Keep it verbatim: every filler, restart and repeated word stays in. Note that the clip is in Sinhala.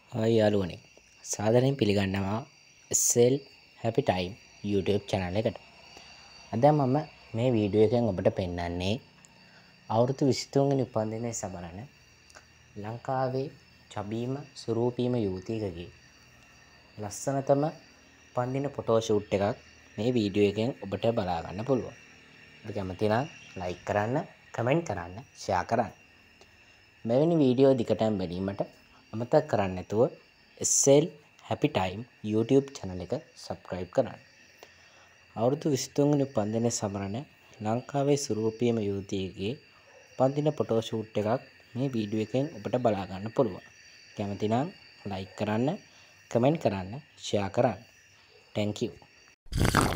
හායි යාළුවනේ සාදරයෙන් පිළිගන්නවා සෙල් හැපි ටයිම් YouTube channel එකට. අද මම මේ වීඩියෝ එකෙන් ඔබට පෙන්වන්නේ අවුරුදු විසිතුන් වෙනි උපන්දිනයේ සමරන ලංකාවේ චබීම සුරූපීම යුවතියකගේ ලස්සනතම උපන්දින ෆොටෝ ෂූට් එකක් මේ වීඩියෝ එකෙන් ඔබට බලා ගන්න පුළුවන්. ඔබ කැමති නම් ලයික් කරන්න, කමෙන්ට් කරන්න, ෂෙයා කරන්න. මෙවැනි වීඩියෝ දිගටම බැලීමට අමතක කරන්න නැතුව සෙල් හැපි ටයිම් YouTube channel එක subscribe කරන්න. අවුරුදු විසිතුන් වෙනි උපන්දිනයේ සමරන ලංකාවේ සුරූපීම යුවතියකගේ උපන්දින ෆොටෝ ෂූට් එකක් මේ වීඩියෝ එකෙන් ඔබට බලා ගන්න පුළුවන්. කැමති නම් ලයික් කරන්න, කමෙන්ට් කරන්න, ෂෙයා කරන්න. Thank you.